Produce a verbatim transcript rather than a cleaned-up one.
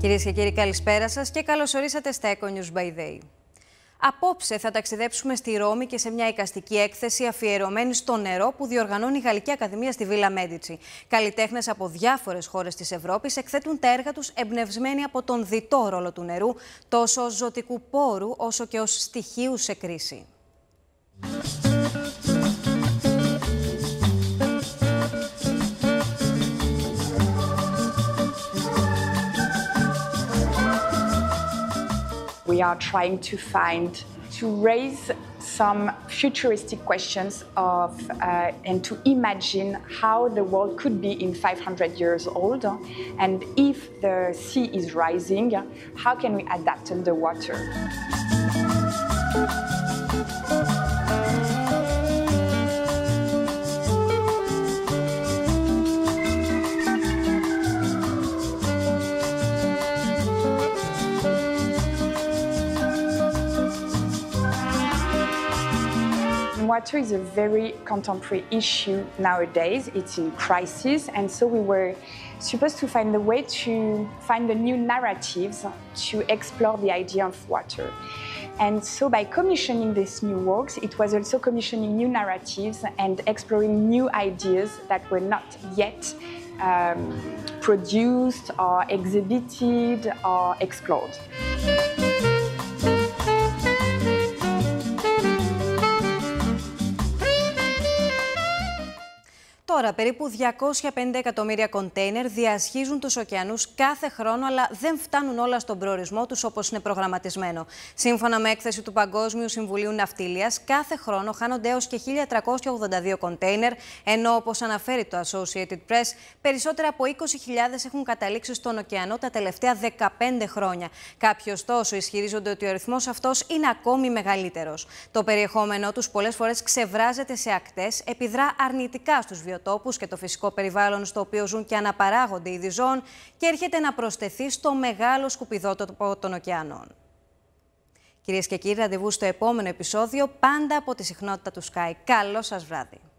Κυρίες και κύριοι, καλησπέρα σας και καλώς ορίσατε στα Eco News by Day. Απόψε θα ταξιδέψουμε στη Ρώμη και σε μια εικαστική έκθεση αφιερωμένη στο νερό που διοργανώνει η Γαλλική Ακαδημία στη Βίλα Μέτζιτσι. Καλλιτέχνες από διάφορες χώρες της Ευρώπης εκθέτουν τα έργα τους εμπνευσμένοι από τον διτό ρόλο του νερού, τόσο ως ζωτικού πόρου όσο και ως στοιχείου σε κρίση. We are trying to find, to raise some futuristic questions of, uh, and to imagine how the world could be in five hundred years old. And if the sea is rising, how can we adapt underwater? Water is a very contemporary issue nowadays. It's in crisis, and so we were supposed to find a way to find the new narratives to explore the idea of water. And so by commissioning these new works, it was also commissioning new narratives and exploring new ideas that were not yet um, produced or exhibited or explored. Τώρα, περίπου διακόσια πενήντα εκατομμύρια κοντέινερ διασχίζουν τους ωκεανούς κάθε χρόνο, αλλά δεν φτάνουν όλα στον προορισμό τους όπως είναι προγραμματισμένο. Σύμφωνα με έκθεση του Παγκόσμιου Συμβουλίου Ναυτιλίας, κάθε χρόνο χάνονται έως και χίλια τριακόσια ογδόντα δύο κοντέινερ, ενώ όπως αναφέρει το Associated Press, περισσότερα από είκοσι χιλιάδες έχουν καταλήξει στον ωκεανό τα τελευταία δεκαπέντε χρόνια. Κάποιοι, ωστόσο, ισχυρίζονται ότι ο αριθμός αυτός είναι ακόμη μεγαλύτερος. Το περιεχόμενό τους πολλές φορές ξεβράζεται σε ακτές, επιδρά αρνητικά στους βιοτόπους και το φυσικό περιβάλλον στο οποίο ζουν και αναπαράγονται είδη ζώων και έρχεται να προσθεθεί στο μεγάλο σκουπιδότοπο των ωκεανών. Κυρίες και κύριοι, ραντεβού στο επόμενο επεισόδιο, πάντα από τη συχνότητα του Sky. Καλό σας βράδυ.